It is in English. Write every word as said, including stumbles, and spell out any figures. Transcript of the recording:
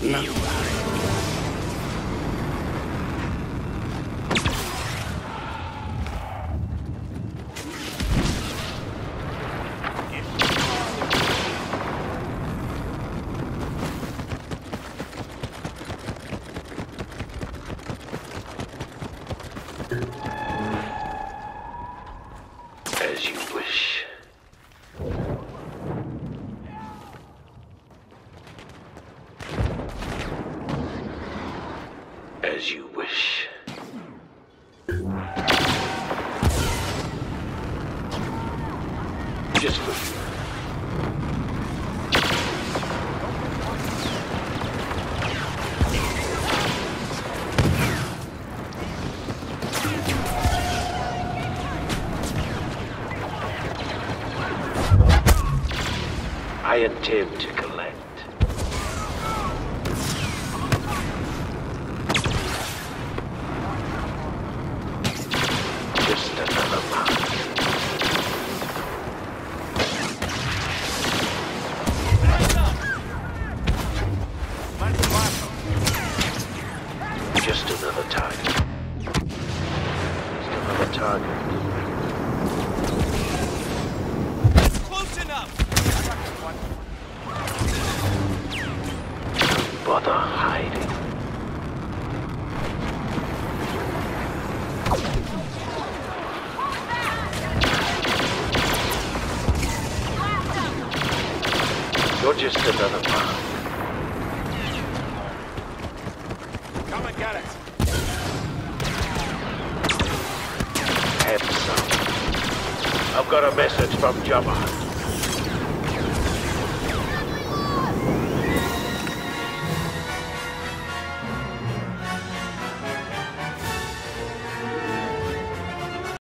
No. As you wish. As you wish. Just for you. I intend to collect. Just another month. Just another target. Just another target. Close enough! Don't bother hiding. You're just another mark. Come and get it! Have some. I've got a message from Jabba.